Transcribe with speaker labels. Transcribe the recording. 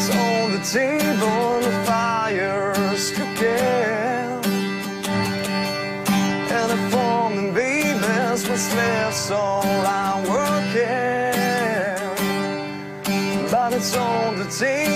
Speaker 1: it's on the table, the fire's cooking, and the forming babies what's left, so I'm working. But it's on the table.